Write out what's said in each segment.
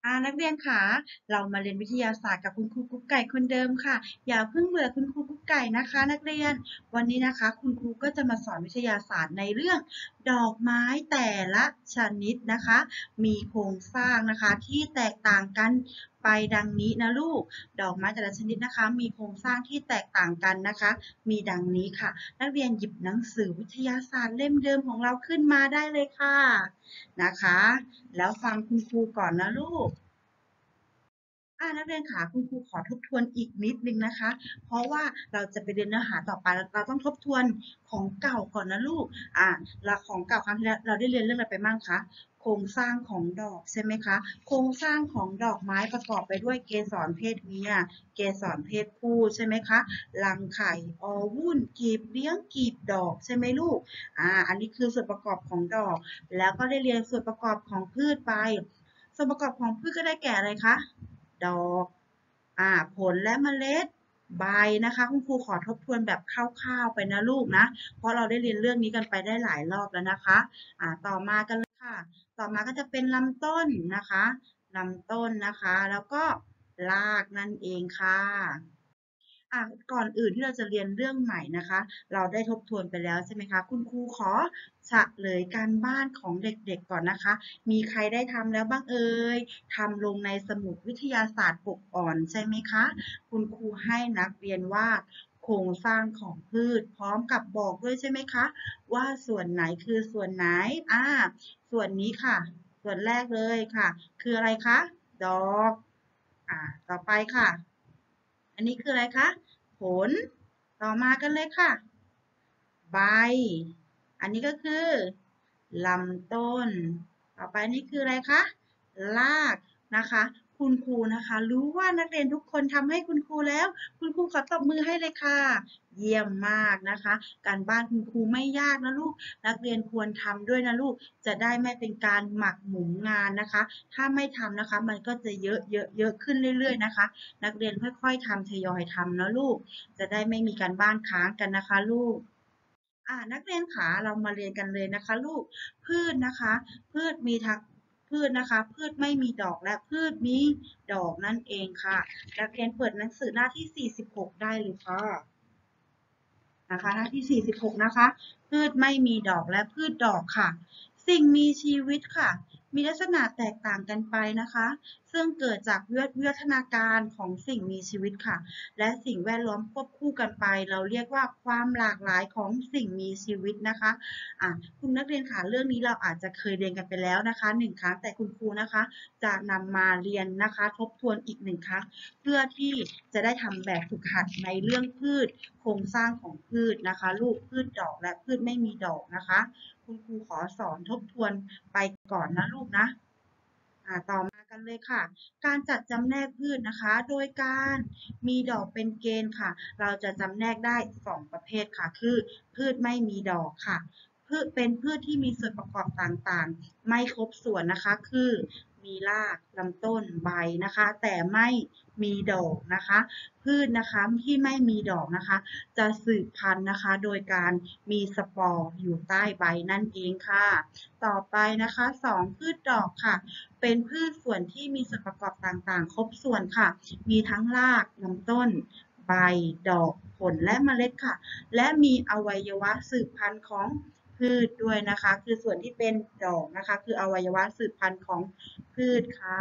นักเรียนคะเรามาเรียนวิทยาศาสตร์กับคุณครูกุ๊กไก่คนเดิมค่ะอย่าเพิ่งเบื่อคุณครูกุ๊กไก่นะคะนักเรียนวันนี้นะคะคุณครูก็จะมาสอนวิทยาศาสตร์ในเรื่องดอกไม้แต่ละชนิดนะคะมีโครงสร้างนะคะที่แตกต่างกันไปดังนี้นะลูกดอกไม้แต่ละชนิดนะคะมีโครงสร้างที่แตกต่างกันนะคะมีดังนี้ค่ะนักเรียนหยิบหนังสือวิทยาศาสตร์เล่มเดิมของเราขึ้นมาได้เลยค่ะนะคะแล้วฟังคุณครูก่อนนะลูก นักเรียนค่ะคุณครูขอทบทวนอีกนิดนึงนะคะเพราะว่าเราจะไปเรียนเนื้อหาต่อไปเราต้องทบทวนของเก่าก่อนนะลูกแล้วของเก่าครั้งที่แล้วเราได้เรียนเรื่องอะไรไปบ้างคะโครงสร้างของดอกใช่ไหมคะโครงสร้างของดอกไม้ประกอบไปด้วยเกสรเพศเมียเกสรเพศผู้ใช่ไหมคะรังไข่อวุ่นกีบเลี้ยงกีบดอกใช่ไหมลูกอันนี้คือส่วนประกอบของดอกแล้วก็ได้เรียนส่วนประกอบของพืชไปส่วนประกอบของพืชก็ได้แก่อะไรคะ ดอกผลและเมล็ดใบนะคะคุณครูขอทบทวนแบบคร่าวๆไปนะลูกนะเพราะเราได้เรียนเรื่องนี้กันไปได้หลายรอบแล้วนะคะต่อมากันเลยค่ะต่อมาก็จะเป็นลำต้นนะคะลำต้นนะคะแล้วก็รากนั่นเองค่ะ อ่ะก่อนอื่นที่เราจะเรียนเรื่องใหม่นะคะเราได้ทบทวนไปแล้วใช่ไหมคะคุณครูขอเฉลยการบ้านของเด็กๆก่อนนะคะมีใครได้ทำแล้วบ้างเอ่ยทำลงในสมุดวิทยาศาสตร์ปกอ่อนใช่ไหมคะคุณครูให้นักเรียนวาดโครงสร้างของพืชพร้อมกับบอกด้วยใช่ไหมคะว่าส่วนไหนคือส่วนไหนส่วนนี้ค่ะส่วนแรกเลยค่ะคืออะไรคะดอกต่อไปค่ะ อันนี้คืออะไรคะ ผล ต่อมากันเลยค่ะ ใบ อันนี้ก็คือลำต้น ต่อไปนี่คืออะไรคะรากนะคะคุณครูนะคะรู้ว่านักเรียนทุกคนทำให้คุณครูแล้วคุณครูขอตบมือให้เลยค่ะเยี่ยมมากนะคะการบ้านคุณครูไม่ยากนะลูกนักเรียนควรทำด้วยนะลูกจะได้ไม่เป็นการหมักหมมงานนะคะถ้าไม่ทำนะคะมันก็จะเยอะเยอะเยอะขึ้นเรื่อยๆนะคะนักเรียนค่อยๆทำทยอยทำนะลูกจะได้ไม่มีการบ้านค้างกันนะคะลูก นักเรียนขาเรามาเรียนกันเลยนะคะลูกพืชนะคะพืชมีทั้งพืชนะคะพืชไม่มีดอกและพืชมีดอกนั่นเองค่ะนักเรียนเปิดหนังสือหน้าที่46ได้เลยค่ะนะคะหน้าที่46นะคะพืชไม่มีดอกและพืชดอกค่ะสิ่งมีชีวิตค่ะมีลักษณะแตกต่างกันไปนะคะซึ่งเกิดจากวิวัฒนาการของสิ่งมีชีวิตค่ะ และสิ่งแวดล้อมควบคู่กันไปเราเรียกว่าความหลากหลายของสิ่งมีชีวิตนะคะคุณนักเรียนค่ะเรื่องนี้เราอาจจะเคยเรียนกันไปแล้วนะคะ1ครั้งแต่คุณครูนะคะจะนำมาเรียนนะคะทบทวนอีก1ครั้งเพื่อที่จะได้ทำแบบฝึกหัดในเรื่องพืชโครงสร้างของพืชนะคะลูกพืชดอกและพืชไม่มีดอกนะคะคุณครูขอสอนทบทวนไปก่อนนะลูกนะต่อมากันเลยค่ะ การจัดจำแนกพืชนะคะโดยการมีดอกเป็นเกณฑ์ค่ะเราจะจำแนกได้2ประเภทค่ะคือพืชไม่มีดอกค่ะพืชเป็นพืชที่มีส่วนประกอบต่างๆไม่ครบส่วนนะคะคือมีรากลำต้นใบนะคะแต่ไม่มีดอกนะคะพืชนะคะที่ไม่มีดอกนะคะจะสืบพันธุ์นะคะโดยการมีสปอร์อยู่ใต้ใบนั่นเองค่ะต่อไปนะคะ2พืชดอกค่ะ เป็นพืชส่วนที่มีส่วนประกอบต่างๆครบส่วนค่ะ มีทั้งรากลำต้นใบดอกผลและเมล็ดค่ะ และมีอวัยวะสืบพันธุ์ของพืชด้วยนะคะ คือส่วนที่เป็นดอกนะคะคืออวัยวะสืบพันธุ์ของพืชค่ะ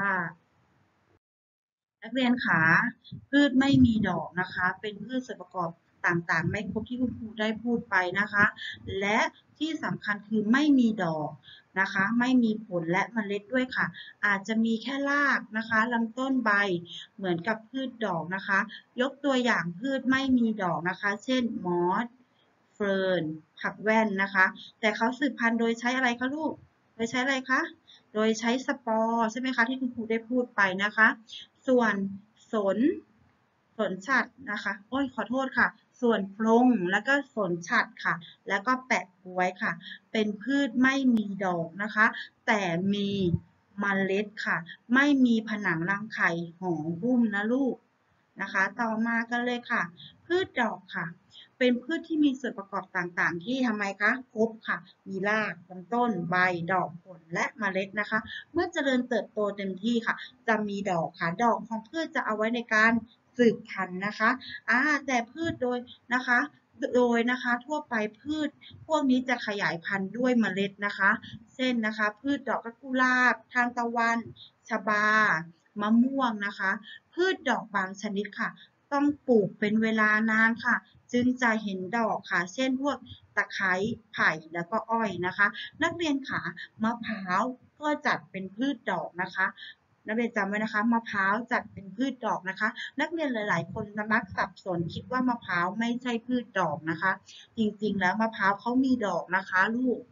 นักเรียนขาพืชไม่มีดอกนะคะเป็นพืชส่วนประกอบต่างๆไม่ครบที่คุณครูได้พูดไปนะคะและที่สำคัญคือไม่มีดอกนะคะไม่มีผลและเมล็ดด้วยค่ะอาจจะมีแค่รากนะคะลำต้นใบเหมือนกับพืชดอกนะคะยกตัวอย่างพืชไม่มีดอกนะคะเช่นมอสเฟิร์นผักแว่นนะคะแต่เขาสืบพันธุ์โดยใช้อะไรคะลูกโดยใช้อะไรคะโดยใช้สปอร์ใช่ไหมคะที่คุณครูได้พูดไปนะคะ ส่วนสนสนฉัตรนะคะโอ้ยขอโทษค่ะส่วนพลงแล้วก็สนฉัตรค่ะแล้วก็แปะก๊วยค่ะเป็นพืชไม่มีดอกนะคะแต่มีเมล็ดค่ะไม่มีผนังรังไข่ห่อหุ้มนะลูกนะคะต่อมากันเลยค่ะพืชดอกค่ะเป็นพืชที่มีส่วนประกอบต่างๆที่ทำไมคะครบค่ะมีรากลำต้นใบดอกผลและเมล็ดนะคะเมื่อเจริญเติบโตเต็มที่ค่ะจะมีดอกค่ะดอกของพืชจะเอาไว้ในการสืบพันธุ์นะคะแต่พืชโดยนะคะทั่วไปพืชพวกนี้จะขยายพันธุ์ด้วยเมล็ดนะคะเช่นนะคะพืชดอกกุหลาบทานตะวันชบามะม่วงนะคะพืชดอกบางชนิดค่ะต้องปลูกเป็นเวลานานค่ะจึงจะเห็นดอกค่ะเช่นพวกตะไคร้ไผ่แล้วก็อ้อยนะคะนักเรียนขามะพร้าวก็จัดเป็นพืชดอกนะคะนักเรียนจำไว้นะคะมะพร้าวจัดเป็นพืชดอกนะคะนักเรียนหลายๆคนมักสับสนคิดว่ามะพร้าวไม่ใช่พืชดอกนะคะจริงๆแล้วมะพร้าวเขามีดอกนะคะลูก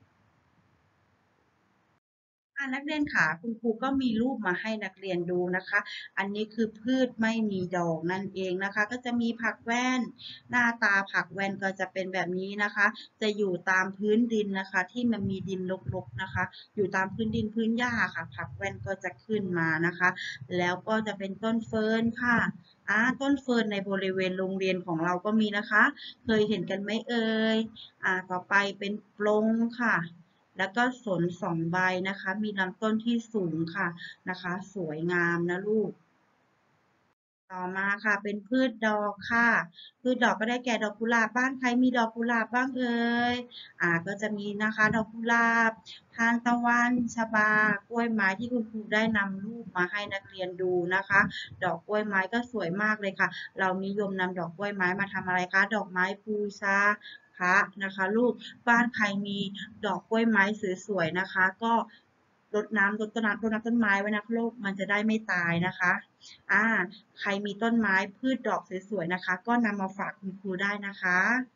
นักเรียนค่ะคุณครูก็มีรูปมาให้นักเรียนดูนะคะอันนี้คือพืชไม่มีดอกนั่นเองนะคะก็จะมีผักแว่นหน้าตาผักแว่นก็จะเป็นแบบนี้นะคะจะอยู่ตามพื้นดินนะคะที่มันมีดินรกๆนะคะอยู่ตามพื้นดินพื้นหญ้าค่ะผักแว่นก็จะขึ้นมานะคะแล้วก็จะเป็นต้นเฟิร์นค่ะต้นเฟิร์นในบริเวณโรงเรียนของเราก็มีนะคะเคยเห็นกันไหมเอ่ยต่อไปเป็นปลงค่ะ แล้วก็สน2ใบนะคะ มีลำต้นที่สูงค่ะนะคะ สวยงามนะลูก ต่อมาค่ะเป็นพืชดอกค่ะพืชดอกก็ได้แก่ดอกกุหลาบบ้านใครมีดอกกุหลาบบ้างเอ่ยก็จะมีนะคะดอกกุหลาบทานตะวันชบากล้วยไม้ที่คุณครูได้นำรูปมาให้นักเรียนดูนะคะดอกกล้วยไม้ก็สวยมากเลยค่ะเรานิยมนำดอกกล้วยไม้มาทำอะไรคะดอกไม้บูชาพระนะคะลูกบ้านใครมีดอกกล้วยไม้สวยๆนะคะก็รดน้ำต้นไม้ไว้นะลูกมันจะได้ไม่ตายนะคะอ่าใครมีต้นไม้พืชดอกสวยๆนะคะก็นำมาฝากคุณครูได้นะคะ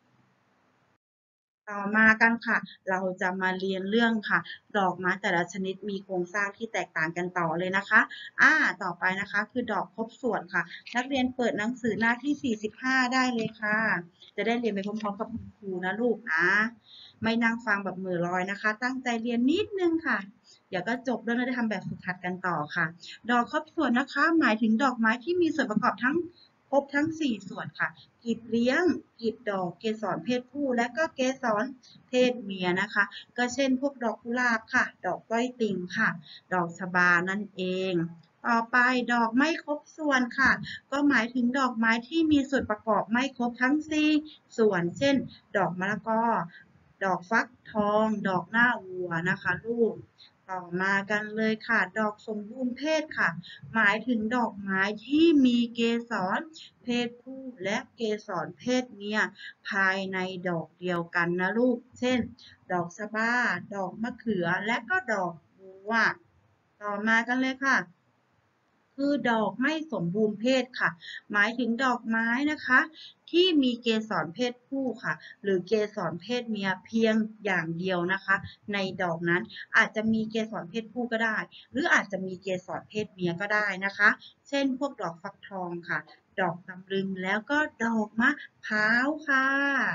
ต่อมากันค่ะเราจะมาเรียนเรื่องค่ะดอกไม้แต่ละชนิดมีโครงสร้างที่แตกต่างกันต่อเลยนะคะต่อไปนะคะคือดอกครบส่วนค่ะนักเรียนเปิดหนังสือหน้าที่45ได้เลยค่ะจะได้เรียนไปพร้อมๆกับคุณครูนะลูกนะไม่นั่งฟังแบบมือลอยนะคะตั้งใจเรียนนิดนึงค่ะเดี๋ยวก็จบแล้วเราจะทำแบบฝึกหัดกันต่อค่ะดอกครบส่วนนะคะหมายถึงดอกไม้ที่มีส่วนประกอบทั้งครบทั้ง4ส่วนค่ะกลีบเลี้ยงกลีบดอกเกสรเพศผู้และก็เกสรเพศเมียนะคะก็เช่นพวกดอกกุหลาบค่ะดอกก้อยติ่งค่ะดอกชบานั่นเองต่อไปดอกไม่ครบส่วนค่ะก็หมายถึงดอกไม้ที่มีส่วนประกอบไม่ครบทั้ง4ส่วนเช่นดอกมะละกอดอกฟักทองดอกหน้าวัวนะคะลูกต่อมากันเลยค่ะดอกสมบูรณ์เพศค่ะหมายถึงดอกไม้ที่มีเกสรเพศผู้และเกสรเพศเมียภายในดอกเดียวกันนะลูกเช่นดอกสะบ้าดอกมะเขือและก็ดอกบัวต่อมากันเลยค่ะ คือดอกไม่สมบูรณ์เพศค่ะหมายถึงดอกไม้นะคะที่มีเกสรเพศผู้ค่ะหรือเกสรเพศเมียเพียงอย่างเดียวนะคะในดอกนั้นอาจจะมีเกสรเพศผู้ก็ได้หรืออาจจะมีเกสรเพศเมียก็ได้นะคะเช่นพวกดอกฟักทองค่ะดอกตำลึงแล้วก็ดอกมะพร้าวค่ะ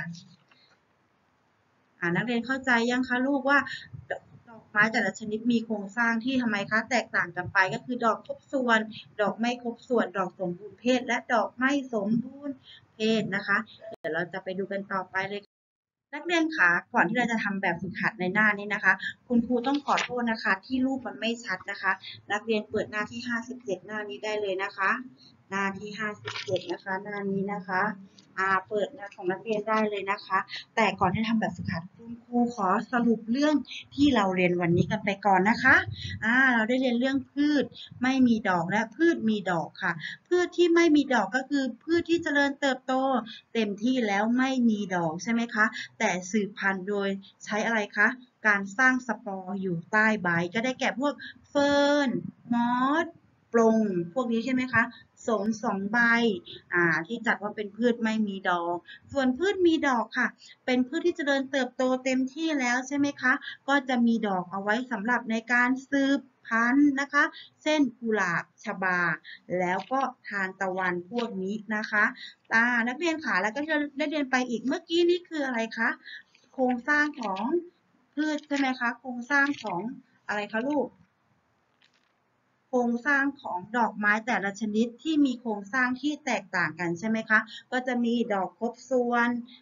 นักเรียนเข้าใจยังคะลูกว่าดอกไม้แต่ละชนิดมีโครงสร้างที่ทำไมคะแตกต่างกันไปก็คือดอกครบส่วนดอกไม่ครบส่วนดอกสมบูรณ์เพศและดอกไม่สมบูรณ์เพศนะคะเดี๋ยวเราจะไปดูกันต่อไปเลยนักเรียนคะก่อนที่เราจะทำแบบฝึกหัดในหน้านี้นะคะคุณครูต้องขอโทษนะคะที่รูปมันไม่ชัดนะคะนักเรียนเปิดหน้าที่57หน้านี้ได้เลยนะคะหน้าที่57นะคะหน้านี้นะคะเปิดหน้าของนักเรียนได้เลยนะคะแต่ก่อนที่ทำแบบฝึกหัดคุณครูขอสรุปเรื่องที่เราเรียนวันนี้กันไปก่อนนะคะเราได้เรียนเรื่องพืชไม่มีดอกและพืชมีดอกค่ะพืชที่ไม่มีดอกก็คือพืชที่เจริญเติบโตเต็มที่แล้วไม่มีดอกใช่ไหมคะแต่สืบพันธุ์โดยใช้อะไรคะการสร้างสปอร์อยู่ใต้ใบก็ได้แก่พวกเฟิร์นมอสปลงพวกนี้ใช่ไหมคะสน2ใบที่จัดว่าเป็นพืชไม่มีดอกส่วนพืชมีดอกค่ะเป็นพืชที่เจริญเติบโตเต็มที่แล้วใช่ไหมคะก็จะมีดอกเอาไว้สำหรับในการสืบพันธุ์นะคะเช่นกุหลาบชบาแล้วก็ทานตะวันพวกนี้นะคะนักเรียนค่ะแล้วก็จะได้เรียนไปอีกเมื่อกี้นี้คืออะไรคะโครงสร้างของพืชใช่ไหมคะโครงสร้างของอะไรคะลูก โครงสร้างของดอกไม้แต่ละชนิดที่มีโครงสร้างที่แตกต่างกันใช่ไหมคะก็จะมีดอกครบส่วน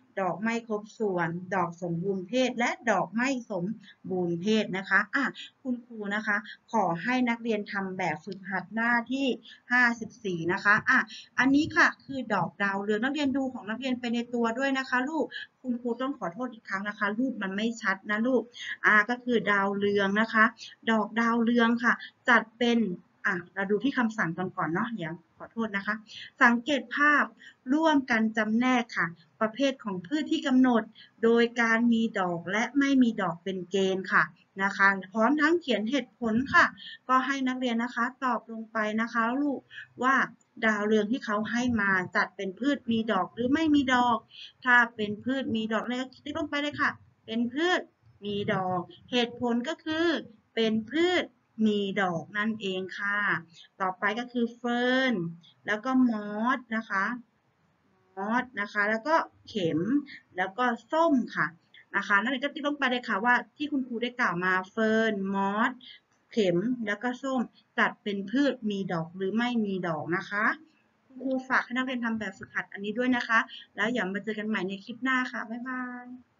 ดอกไม่ครบส่วนดอกสมบูรณ์เพศและดอกไม่สมบูรณ์เพศนะคะคุณครูนะคะขอให้นักเรียนทำแบบฝึกหัดหน้าที่54นะคะอันนี้ค่ะคือดอกดาวเรืองนักเรียนดูของนักเรียนไปในตัวด้วยนะคะลูกคุณครูต้องขอโทษอีกครั้งนะคะรูปมันไม่ชัดนะลูกก็คือดาวเรืองนะคะดอกดาวเรืองค่ะจัดเป็นเราดูที่คำสั่งก่อนเนาะเดี๋ยวขอโทษนะคะสังเกตภาพร่วมกันจำแนกค่ะประเภทของพืชที่กำหนดโดยการมีดอกและไม่มีดอกเป็นเกณฑ์ค่ะนะคะพร้อมทั้งเขียนเหตุผลค่ะก็ให้นักเรียนนะคะตอบลงไปนะคะลูกว่าดาวเรืองที่เขาให้มาจัดเป็นพืชมีดอกหรือไม่มีดอกถ้าเป็นพืชมีดอกเนี่ยติ๊กลงไปเลยค่ะเป็นพืชมีดอกเหตุผลก็คือเป็นพืชมีดอกนั่นเองค่ะต่อไปก็คือเฟิร์นแล้วก็มอสนะคะแล้วก็เข็มแล้วก็ส้มค่ะนะคะนักเรียนก็ติ๊กลงไปเลยค่ะว่าที่คุณครูได้กล่าวมาเฟิร์นมอสเข็มแล้วก็ส้มจัดเป็นพืชมีดอกหรือไม่มีดอกนะคะคุณครูฝากให้นักเรียนทำแบบฝึกหัดอันนี้ด้วยนะคะแล้วอย่ามาเจอกันใหม่ในคลิปหน้าค่ะบ๊ายบาย